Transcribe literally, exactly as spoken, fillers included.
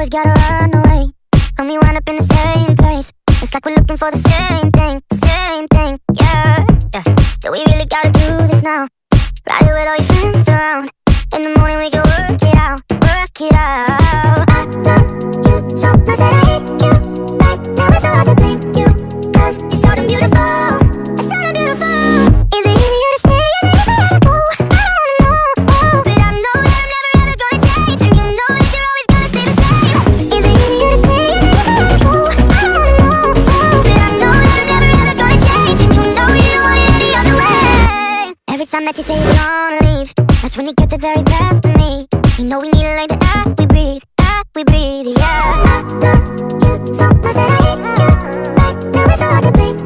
always gotta run away. When we wind up in the same place, it's like we're looking for the same thing, same thing, yeah, yeah. Do we really gotta do this now? Ride it with all your friends around. In the morning we can work it out, work it out. I love you so much that I hate you. Right now it's so hard to blame you, cause you're so damn beautiful, it's so damn beautiful. Is it easier to stay or is it easier to go? I don't wanna know, oh, but I know that I'm never ever gonna change, and you know that you're always gonna stay the same. Is it easier to stay or is it easier to go? I don't wanna know, oh, but I know that I'm never ever gonna change, and you know you don't want it any other way. Every time that you say you're gonna leave, that's when you get the very best of me. You know we need it like the air we breathe, air we breathe, yeah. I love you so much that I hate you. Right now it's so hard to blame